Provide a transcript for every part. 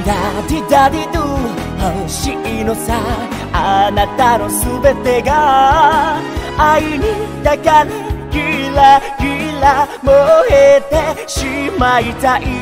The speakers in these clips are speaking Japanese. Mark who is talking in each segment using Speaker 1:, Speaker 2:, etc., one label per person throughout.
Speaker 1: ダディダディドゥ欲しいのさ、あなたのすべてが愛にだからギラギラ燃えてしまいたい。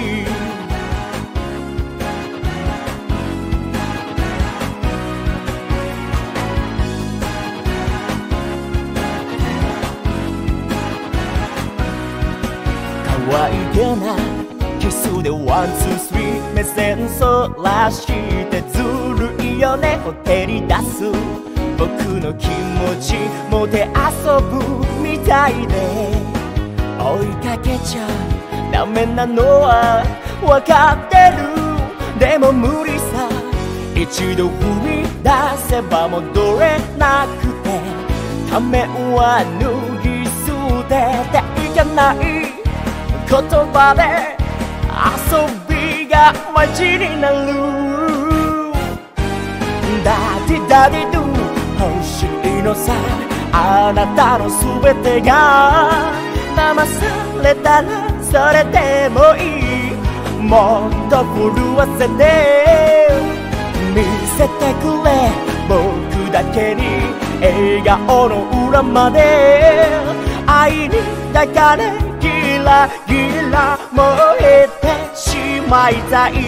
Speaker 1: 可愛げなキスでワンツースリー目線そらしてずるいよねを照り出す僕の気持ちもて遊ぶみたいで追いかけちゃダメなのはわかってる。でも無理さ、一度踏み出せば戻れなくてためは脱ぎ捨てていけない言葉で遊びがマジになる。ダディダディドゥ欲しいのさ、あなたのすべてが騙されたらそれでもいい。もっと震わせて見せてくれ僕だけに笑顔の裏まで愛に抱かれギラギラ燃えてしまいたい。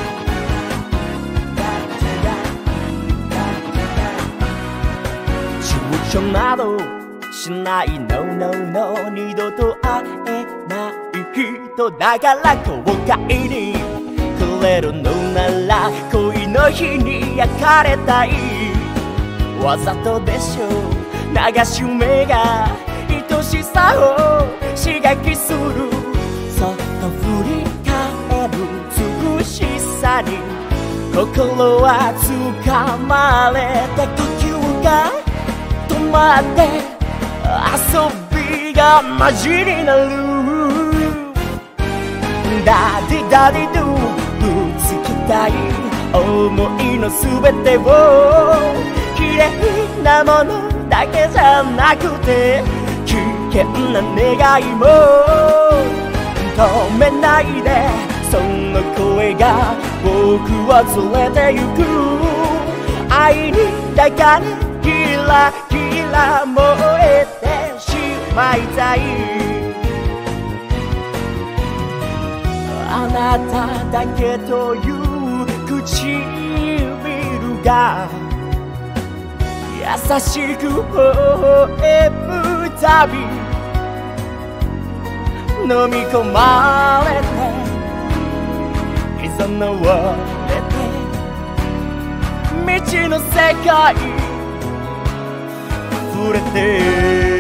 Speaker 1: 躊躇などしない No No No 二度と会えない人だから後悔にくれるのなら恋の日に焼かれたい。わざとでしょ流し目が愛しさを刺激する。そっと振り返る美しさに心は掴まれて呼吸が止まって遊びがマジになる。ダディダディドゥぶつけたい思いのすべてを綺麗なものだけじゃなくて危険な願いも止めないでその声が僕は連れてゆく。愛に抱かれギラギラ燃えてしまいたい。あなただけという唇が優しく微笑むたび飲み込まれていざなわれて未知の世界触れて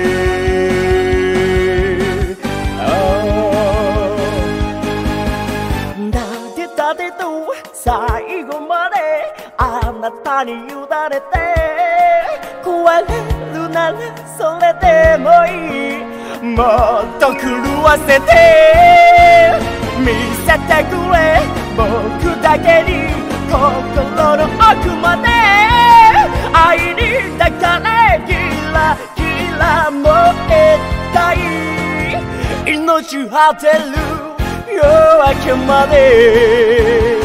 Speaker 1: だってと最後まであなたに委ねて壊れるならそれでもいい。もっと狂わせて見せてくれ僕だけに心の奥まで愛に抱かれギラギラ燃えたい。命果てる夜明けまで